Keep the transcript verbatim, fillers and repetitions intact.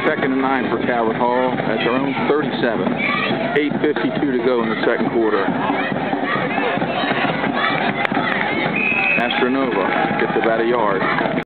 second and nine for Calvert Hall at their own thirty-seven. eight fifty-two to go in the second quarter. Astronova gets about a yard.